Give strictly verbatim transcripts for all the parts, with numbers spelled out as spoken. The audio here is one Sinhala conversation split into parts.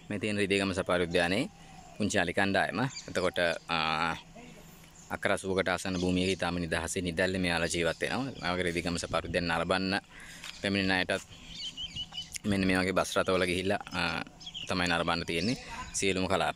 මේ තියෙන රිදීගම සෆාරි උද්‍යානයේ පුංචි අලි කණ්ඩායම. එතකොට අක්කරසුවකට ආසන්න භූමියක ඊටම නිදහසේ නිදැල්ලේ මෙයාලා ජීවත් වෙනවා. මේ වගේ රිදීගම සෆාරි උද්‍යාන නරඹන්න පැමිණෙන අයටත් මෙන්න මේ වගේ බස් රථවල ගිහිල්ලා තමයි නරඹන්න තියෙන්නේ. සියලුම කලාප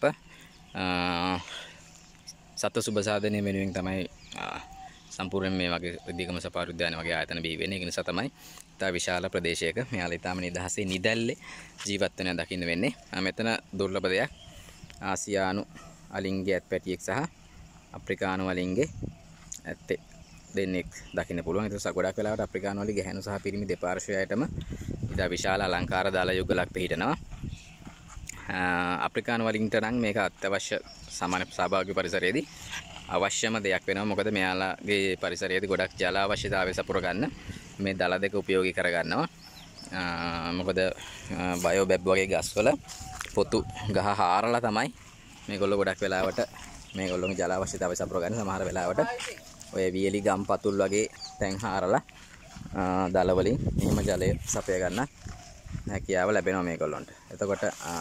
සත්ව සුබ සාධනය වෙනුවෙන් තමයි සම්පූර්ණ මේ වගේ රිදීගම සෆාරි උද්‍යාන වගේ ආයතන බිහි වෙන්නේ. ඒ නිසා තමයි තා විශාල ප්‍රදේශයක මෙයාලා ඊටම නිදහසේ නිදැල්ලේ ජීවත් වෙන දකින්න වෙන්නේ. මෙතන දුර්ලභ දෙයක් ආසියානු අලින්ගේ ඇත්පැටියෙක් සහ අප්‍රිකානු අලින්ගේ ඇත්තේ දෙන්නෙක් දකින්න පුළුවන්. ඒක නිසා ගොඩක් වෙලාවට අප්‍රිකානු අලි ගැහැණු සහ පිරිමි දෙපාර්ශ්වයටම ඉතා විශාල අලංකාර දාලා යුගලක් පිහිටනවා. අප්‍රිකානු වලින්ට නම් මේක අත්‍යවශ්‍ය සමාන සහභාගී පරිසරයේදී අවශ්‍යම දෙයක් වෙනවා. මොකද මෙයාලගේ පරිසරයේදී ගොඩක් ජල අවශ්‍යතාවය සපුර ගන්න මේ දල දෙක උපයෝගී කර ගන්නවා. මොකද බයෝ බැබ් වගේ ගස්වල පොතු ගහ හාරලා තමයි මේගොල්ලෝ ගොඩක් වෙලාවට මේගොල්ලෝගේ ජල අවශ්‍යතාවය සපුර ගන්න. සමහර වෙලාවට ඔය වියලි ගම් පතුල් වගේ තැන් හාරලා දල වලින් එහෙම ජලය සපය ගන්න හැකියාව ලැබෙනවා මේගොල්ලන්ට. එතකොට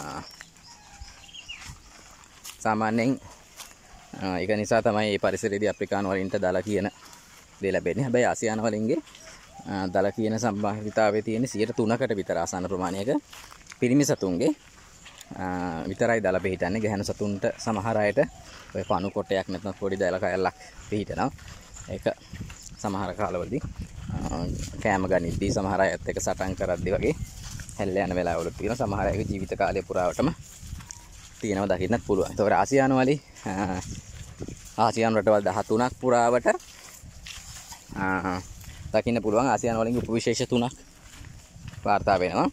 සාමාන්‍යයෙන් ඒක නිසා තමයි මේ පරිසරයේදී අප්‍රිකානු වලින්ට දල කියන දේ ලැබෙන්නේ. හැබැයි ආසියානු වලින්ගේ දල කියන සම්භාවිතාවයේ තියෙන සියයට තුනකට විතර ආසන්න ප්‍රමාණයක පිරිමි සතුන්ගේ විතරයි දල පිහිටන්නේ. ගැහැණු සතුන්ට සමහර අයට ඔය පණු කොටයක් නැත්නම් පොඩි දල කැලක් පිහිටනවා. ඒක සමහර කාලවලදී කෑම ගනිද්දී සමහර අයත් එක්ක සටන් කරද්දී වගේ හැල්ල යන වෙලාවවල තියෙන සමහර අයගේ ජීවිත කාලය පුරාවටම තියෙනවා දකින්නත් පුළුවන්. ඒතකොට ආසියානු වලි ආසියානු රටවල් දහතුනක් පුරාවට දකින්න පුළුවන්. ආසියානු වලින් උපවිශේෂ තුනක් වාර්තා වෙනවා.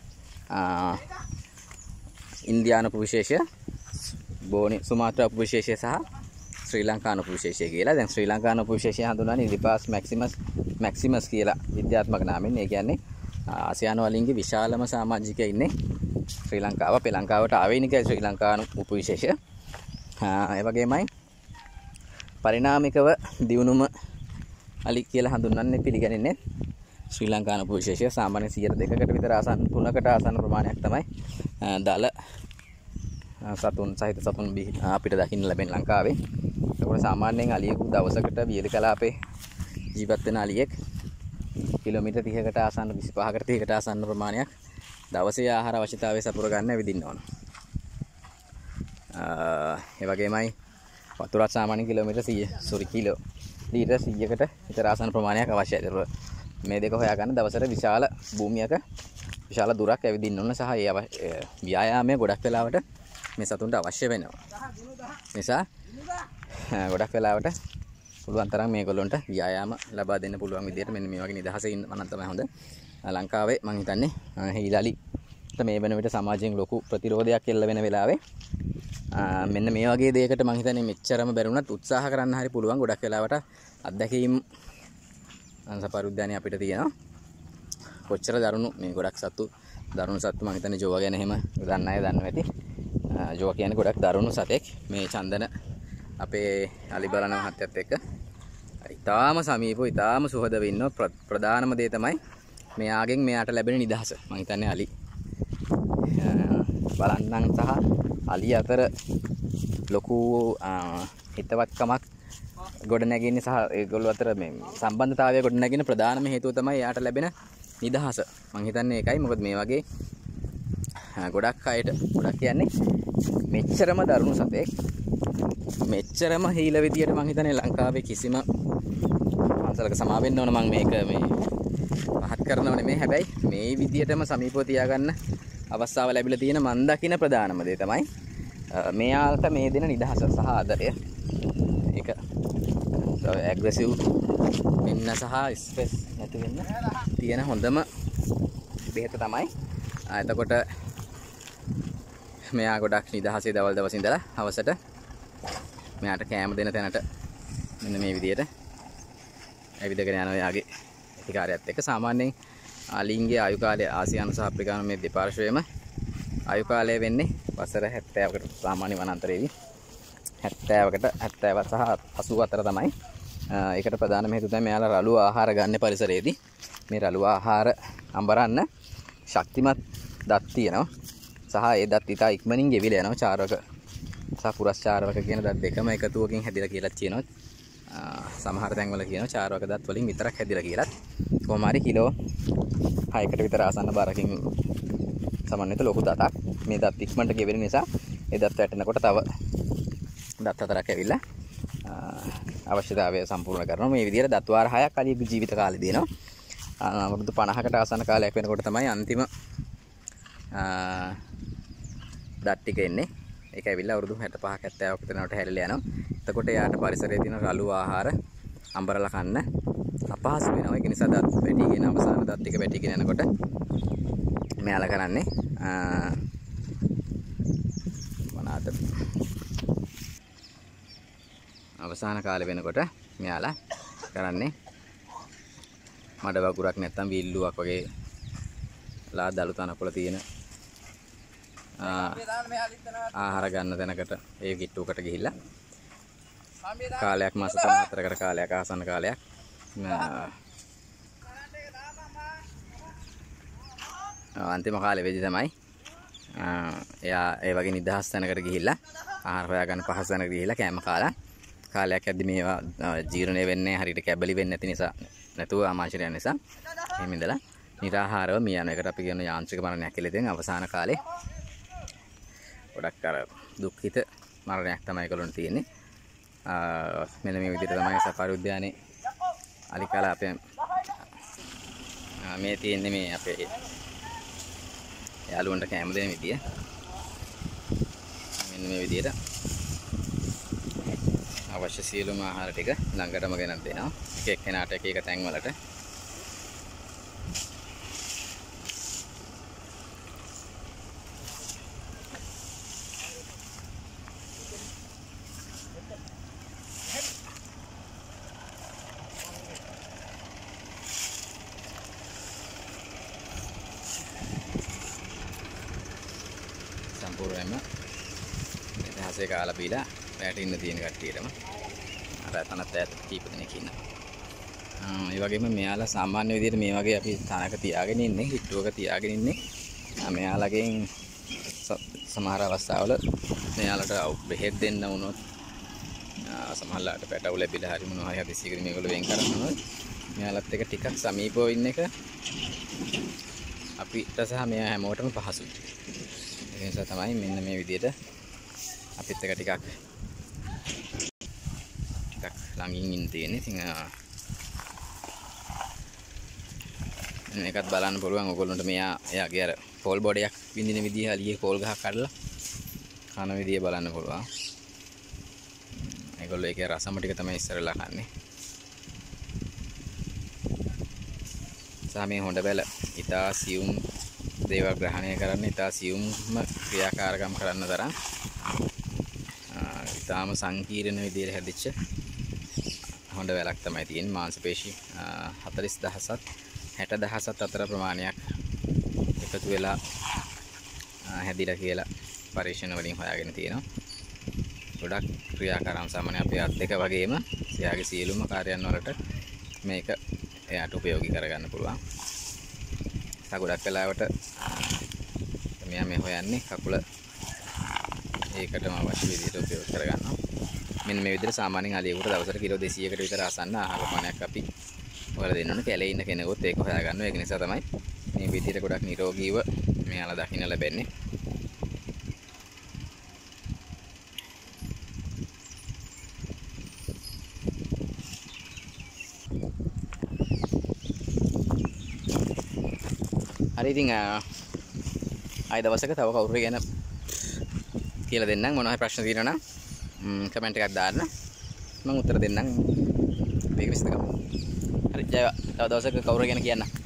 ඉන්දියානු උපවිශේෂය, බෝනි සුමාත්‍රා උපවිශේෂය සහ ශ්‍රී ලංකානු උපවිශේෂය කියලා. දැන් ශ්‍රී ලංකානු උපවිශේෂය හඳුන්වන්නේ ඉරිපාස් මැක්සිමස් මැක්සිමස් කියලා විද්‍යාත්මක නාමයෙන්. ඒ කියන්නේ ආසියානු වලින්ගේ විශාලම සමාජිකයෙක් ඉන්නේ ශ්‍රී ලංකාව. අපේ ලංකාවට ආවේනිකයි ශ්‍රී ලංකානු උපවිශේෂය. ඒ වගේමයි පරිණාමිකව දියුණුම අලි කියලා හඳුන්වන්නේ පිළිගන්නේ ශ්‍රී ලංකානු උපවිශේෂය. සාමාන්‍ය සියයට දෙකකට විතර ආසන්න තුනකට ආසන්න ප්‍රමාණයක් තමයි දල සතුන් සහිත සතුන් අපිට දකින්න ලැබෙන ලංකාවේ. ඒකෝර සාමාන්‍යයෙන් අලියෙකු දවසකට වියලි කලාපේ ජීවත් වෙන අලියෙක් කිලෝමීටර් තිහකට ආසන්න විසිපහකට තිහකට ආසන්න ප්‍රමාණයක් දවසේ ආහාර අවශ්‍යතාවය සපුර ගන්න ඇවිදින්න ඕන. ඒ වගේමයි වතුරත් සාමාන්‍ය කිලෝමීටර් සීය සෝරි කිලෝ ලීටර් සීයකට විතර ආසන්න ප්‍රමාණයක් අවශ්‍යයි. මේ දෙක හොයාගන්න දවසට විශාල භූමියක විශාල දුරක් ඇවිදින්න ඕන සහ ඒ ව්‍යායාමය ගොඩක් වෙලාවට මේ සතුන්ට අවශ්‍ය වෙනවා. නිසා ගොඩක් වෙලාවට පුළුවන් තරම් මේගොල්ලන්ට ව්‍යායාම ලබා දෙන්න පුළුවන් විදිහට මෙන්න මේ වගේ නිදහසේ ඉන්න මනන් තමයි හොඳ. ලංකාවේ මම හිතන්නේ හීලාලිට මේ වෙන විට සමාජයෙන් ලොකු ප්‍රතිරෝධයක් එල්ල වෙන වෙලාවේ මෙන්න මේ වගේ දෙයකට මම හිතන්නේ මෙච්චරම බැරුණත් උත්සාහ කරන්න හරි පුළුවන්. ගොඩක් වෙලාවට අත්දැකීම් සෆාරි උද්‍යානයේ අපිට තියෙනවා. කොච්චර දරුණු මේ ගොඩක් සතු දරුණු සතු මම හිතන්නේ ජෝවා ගැන එහෙම දන්න අය දන්නවා ඇති. ජෝවා කියන්නේ ගොඩක් දරුණු සතෙක්. මේ චන්දන අපේ අලි බලන මහත්තයත් එක්ක ඊටාම සමීපව ඊටාම සුහදව ඉන්න ප්‍රධානම දේ තමයි මෙයාගෙන් මෙයාට ලැබෙන නිදහස. මම හිතන්නේ අලි බලන්නන් සහ අලි අතර ලොකු හිතවත්කමක් ගොඩ නැගින්නේ සහ ඒගොල්ලෝ අතර මේ සම්බන්ධතාවය ගොඩ නැගින ප්‍රධානම හේතුව තමයි එයාට ලැබෙන නිදහස. මම හිතන්නේ ඒකයි. මොකද මේ වගේ ගොඩක් අයට ගොඩක් කියන්නේ මෙච්චරම දරුණු සතෙක් මෙච්චරම හීල විදියට මම හිතන්නේ ලංකාවේ කිසිම අන්සලක සමා වෙන්න ඕන. මම මේක මේ පහත් කරනව නෙමෙයි. හැබැයි මේ විදියටම සමීපව තියාගන්න අවස්ථාව ලැබිලා තියෙන මන් දකින ප්‍රධානම දේ තමයි මෙයාට මේ දෙන නිදහස සහ ආදරය. ඒක ඇග්‍රෙසිව් වෙන්න සහ ස්ට්‍රෙස් නැති වෙන්න තියෙන හොඳම බෙහෙත තමයි. එතකොට මෙයා ගොඩක් නිදහසේ දවල් දවස් ඉඳලා හවසට මෙයාට කෑම දෙන තැනට මෙන්න මේ විදියට ඇවිදගෙන යනවා යාගේ අධිකාරියත් එක්ක. සාමාන්‍යයෙන් අලින්ගේ ආයු කාලය ආසියානු සහ අප්‍රිකානු මේ දෙපාර්ශ්වයේම ආයු කාලය වෙන්නේ වසර හැත්තෑවකට සාමාන්‍ය වනාන්තරයේදී හැත්තෑවකට හැත්තෑව සහ අසූ අතර තමයි. ඒකට ප්‍රධානම හේතුව තමයි මෙයාලා රළු ආහාර ගන්න පරිසරයේදී මේ රළු ආහාර අඹරන්න ශක්තිමත් දත් තියෙනවා. සහ ඒ දත් ඉතා ඉක්මනින් ගෙවිලා යනවා. චාරක සහ පුරස් චාරක කියන දත් දෙකම එකතුවකින් හැදිලා කියලා කියනවා. සමහර තැන්වල කියනවා චාරක දත් වලින් විතරක් හැදිලා කියලා. කොහොම හරි කිලෝ හයකට විතර ආසන්න බරකින් සමන්විත ලොකු දතක්. මේ දත් ඉක්මනට ගෙවෙන නිසා ඒ දත් වැටෙනකොට තව දත් හතරක් ඇවිල්ලා අවශ්‍යතාවය සම්පූර්ණ කරනවා. මේ විදිහට දත් වාර හයක් අලියගේ ජීවිත කාලය දෙනවා. අවුරුදු පනහකට ආසන්න කාලයක් වෙනකොට තමයි අන්තිම දත් ටික එන්නේ. ඒක ඇවිල්ලා අවුරුදු හැත්තෑවක හැත්තෑවක විතරනට හැරිලා යනවා. එතකොට යාට පරිසරයේ තියෙන රළු ආහාර අඹරලා කන්න අපහසු වෙනවා. ඒක නිසා දත් වැටිගෙන අවසාන දත් ටික වැටිගෙන යනකොට මෙයාලා කරන්නේ මොනවාද? අවසාන කාලේ වෙනකොට මෙයාලා කරන්නේ මඩ වගුරක් නැත්තම් විල්ලුවක් වගේ ලා දලු තනකොළ තියෙන ආහාර ගන්න තැනකට ඒ කිට්ටුවකට ගිහිල්ලා කාලයක් මාස තුන හතරකට කාලයක් ආසන්න කාලයක් අන්තිම කාලේ වෙදි තමයි එයා ඒ වගේ නිදහස් තැනකට ගිහිල්ලා ආහාර හොයාගන්න පහසු තැනකට ගිහිල්ලා කෑම කාලා කාලයක් යද්දි මේවා ජීර්ණය වෙන්නේ හරියට කැබලි වෙන්නේ නැති නිසා නැතුව ආමාශය නිසා එහෙම ඉඳලා निराहारව මිය යන එකට අපි කියන යාන්ත්‍රික මරණයක් කියලා දෙන අවසාන කාලේ ගොඩක් අර දුක්ඛිත මරණයක් තමයි ඒගොල්ලන්ට තියෙන්නේ. මෙන්න මේ විදිහට තමයි සෆාරි උද්‍යානයේ අලිකලා අපේ මේ තියෙන්නේ මේ අපේ යාළුවන්ට කැම දෙන විදිය. මෙන්න මේ විදිහට අවශ්‍ය සියලුම ආහාර ටික ළඟටම ගෙනත් දෙනවා. එක එක්කෙනාට එක එක තැන් වලට. සම්පූර්ණයෙන්ම ඉතිහාසයේ කාලා බීලා පැයට ඉන්න තියෙන කට්ටියටම අර තනත් ඈත කීප දෙනෙක් ඉන්නවා. ඒ වගේම මෙයාලා සාමාන්‍ය විදිහට මේ වගේ අපි තනක තියාගෙන ඉන්නේ, හිට්ටුවක තියාගෙන ඉන්නේ. මෙයාලගෙන් සමහර අවස්ථාවල මෙයාලට බෙහෙත් දෙන්න වුණොත් සමහරලාට පැටවු ලැබිලා හරි මොනවා හරි හදිසියකට මේගොල්ලෝ වෙන් කරනවා. මෙයාලත් එක ටිකක් සමීපව ඉන්න එක අපිට සහ මෙයා හැමෝටම පහසුයි. ඒ නිසා තමයි මෙන්න මේ විදිහට අපිත් එක ටිකක් ටිකක් ළඟින් ඉන්න තියෙන්නේ. ඉතින් මේකත් බලන්න පුළුවන් ඔයගොල්ලන්ට මෙයා එයාගේ අර පෝල් බෝඩයක් විඳින විදිහ අලියේ පෝල් ගහක් කඩලා කන විදිය බලන්න පුළුවන්. ඒගොල්ලෝ ඒකේ රසම ටික තමයි ඉස්සරලා කන්නේ. සාමේ හොඬ බැල ඉතා සියුම් දේවල් ග්‍රහණය කරන්න ඉතා සියුම්ම ක්‍රියාකාරකම් කරන්න තරම් ඉතාම සංකීර්ණ විදිහට හැදිච්ච හොඬ වැලක් තමයි තියෙන්නේ. මාංශ පේශි හතළිස් දහසත් හැට දහසත් අතර ප්‍රමාණයක් එකතු වෙලා හැදිලා කියලා පරීක්ෂණ වලින් හොයාගෙන තියෙනවා. ගොඩක් ක්‍රියාකාරම් සාමාන්‍ය අපේ අත් දෙක වගේම එයාගේ සියලුම කාර්යයන් වලට මේක එයාට උපයෝගී කරගන්න පුළුවන්. සා ගොඩක් වෙලාවට මෙයා මේ හොයන්නේ කකුල ඒකටම අවශ්‍ය විදිහට උපයෝග කරගන්නවා. මෙන්න මේ විදිහට සාමාන්‍යයෙන් අලියෙකුට දවසට කිලෝ දෙසීයකට විතර ආසන්න ආහාර ප්‍රමාණයක් අපි ඔයාලා දෙන්න ඕනේ. කැලේ ඉන්න කෙනෙකුත් ඒක හොයාගන්නවා. ඒක නිසා තමයි මේ විදිහට ගොඩක් නිරෝගීව මෙයාලා දකින්න ලැබෙන්නේ. හරි ඉතින් ආයි දවසක තව කවුරු ගැන කියලා දෙන්නම්. මොනවා හරි ප්‍රශ්න තියෙනවා නම් කමෙන්ට් එකක් දාන්න. මම උත්තර දෙන්නම්. මේක විශ්ලේෂණය කරමු. හරි ජය. තව දවසක කවුරු ගැන කියන්න.